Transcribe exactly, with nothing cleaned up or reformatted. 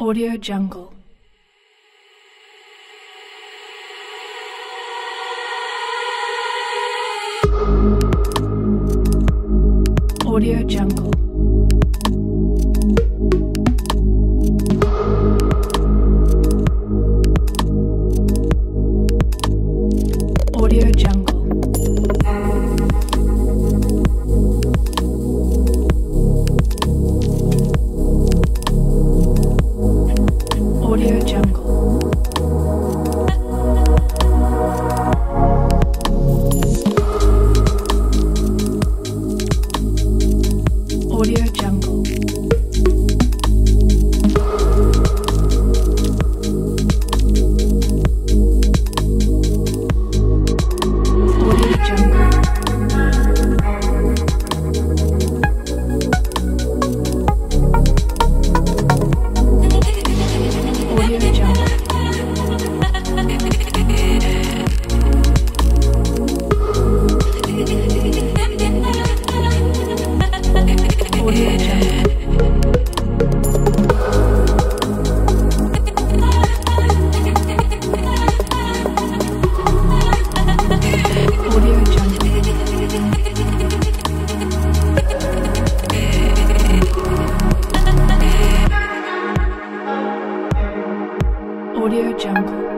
Audio Jungle. Audio Jungle. Audio Jungle. Audio Jungle. Audio Jungle. Audio Jungle. Audio Jungle. Audio Jungle. Audio Jungle. Audio Jungle.